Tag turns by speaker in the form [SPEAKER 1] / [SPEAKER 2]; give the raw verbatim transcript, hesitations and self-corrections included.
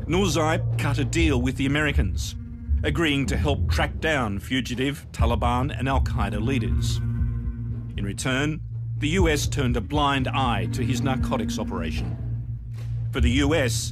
[SPEAKER 1] Noorzai cut a deal with the Americans, agreeing to help track down fugitive Taliban and Al-Qaeda leaders. In return, the U S turned a blind eye to his narcotics operation. For the U S,